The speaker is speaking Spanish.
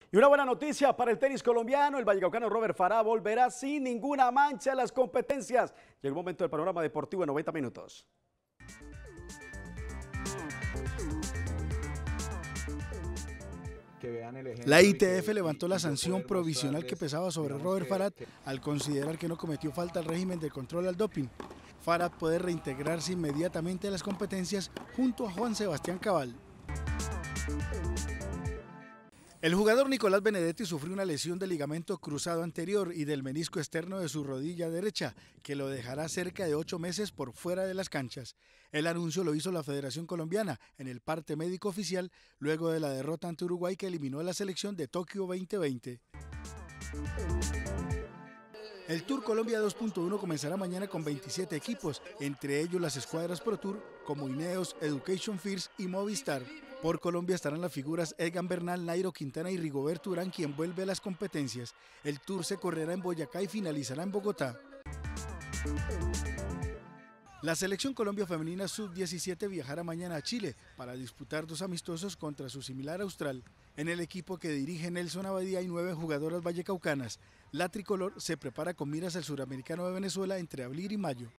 Y una buena noticia para el tenis colombiano, el vallecaucano Robert Farah volverá sin ninguna mancha a las competencias. Llegó el momento del panorama deportivo en 90 minutos. La ITF levantó la sanción provisional que pesaba sobre Robert Farah al considerar que no cometió falta al régimen de control al doping. Farah puede reintegrarse inmediatamente a las competencias junto a Juan Sebastián Cabal. El jugador Nicolás Benedetti sufrió una lesión del ligamento cruzado anterior y del menisco externo de su rodilla derecha, que lo dejará cerca de 8 meses por fuera de las canchas. El anuncio lo hizo la Federación Colombiana en el parte médico oficial luego de la derrota ante Uruguay que eliminó a la selección de Tokio 2020. El Tour Colombia 2.1 comenzará mañana con 27 equipos, entre ellos las escuadras Pro Tour como Ineos, Education First y Movistar. Por Colombia estarán las figuras Egan Bernal, Nairo Quintana y Rigoberto Urán, quien vuelve a las competencias. El Tour se correrá en Boyacá y finalizará en Bogotá. La Selección Colombia Femenina Sub-17 viajará mañana a Chile para disputar 2 amistosos contra su similar austral. En el equipo que dirige Nelson Abadía hay 9 jugadoras vallecaucanas. La tricolor se prepara con miras al Suramericano de Venezuela entre abril y mayo.